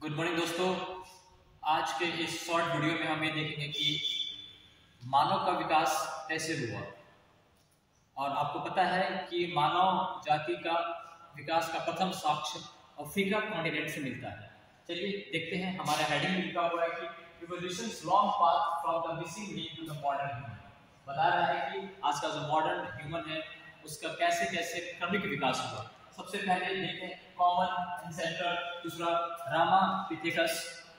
Good morning दोस्तों। आज के इस शॉर्ट वीडियो में हम ये देखेंगे कि मानव का विकास कैसे हुआ। और आपको पता है कि मानव जाति का विकास का प्रथम साक्ष्य अफ्रीका कॉन्टिनेंट से मिलता है। चलिए देखते हैं। हमारा हेडिंग में लिखा हुआ है कि evolution's long path from the missing link to the modern human. बता रहा है कि आज का जो मॉडर्न ह्यूमन है उसका कैसे कैसे क्रमिक विकास हुआ। सबसे पहले देखते हैं कॉमन एंसेस्टर, दूसरा रामापिथेकस,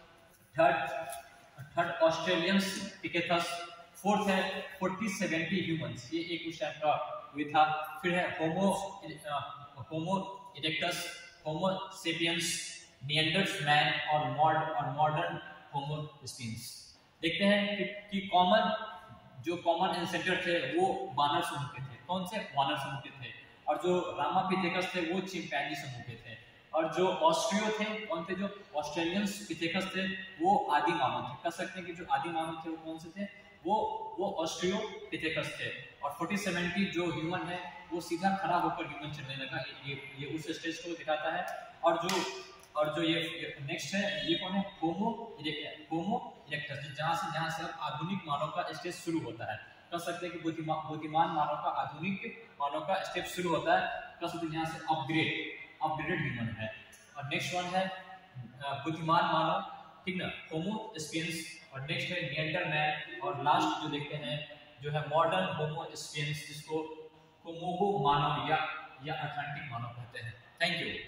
थर्ड ऑस्ट्रेलियंपिथेकस, फोर्थ है 40-70 ह्यूमंस, ये एक उस टाइम का हुआ था। फिर है होमो इरेक्टस, होमो सेपियंस, निएंडरथैल और मॉडर्न होमो सेपियंस। देखते हैं कि जो कॉमन एंसेस्टर थे वो वानर समूह के थे। कौन से वानर समूह के थे? और जो रामापिथेकस थे वो चिंपैंजी समूह के थे। और जो ऑस्ट्रियो थे, कौन थे? जो ऑस्ट्रेलियंपिथेकस थे वो आदि मानव थे। कह सकते हैं कि जो आदि मानव थे वो कौन से थे? वो ऑस्ट्रियोपिथेकस थे। और 40-70 जो ह्यूमन है वो सीधा खड़ा होकर ह्यूमन चलने लगा। ये उस स्टेज को दिखाता है। और जो ये नेक्स्ट है, ये कौन है? होमो इरेक्टस, जहां से अब आधुनिक मानव का स्टेज शुरू होता है। कह सकते हैं कि बुद्धिमान मानव का, आधुनिक मानव का स्टेप शुरू होता है। कह सकते हैं यहाँ से अपग्रेडेड ह्यूमन है। और नेक्स्ट वन है बुद्धिमान मानव, ठीक ना, होमो सेपियंस। और नेक्स्ट है निएंडरथैल। और लास्ट जो देखते हैं जो है मॉडर्न होमो सेपियंस, जिसको कोमोगो मानव या अटलांटिक मानव कहते हैं। Thank you.